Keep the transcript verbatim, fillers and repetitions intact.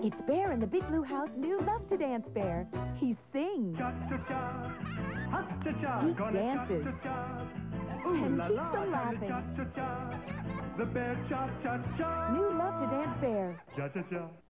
It's Bear in the Big Blue House new Love to Dance Bear. He sings. Cha-cha-cha, ha-cha-cha, He gonna dances. cha-cha-cha. Ooh And la keeps la, them laughing. cha-cha-cha. The bear cha-cha-cha. New Love to Dance Bear. Cha-cha-cha.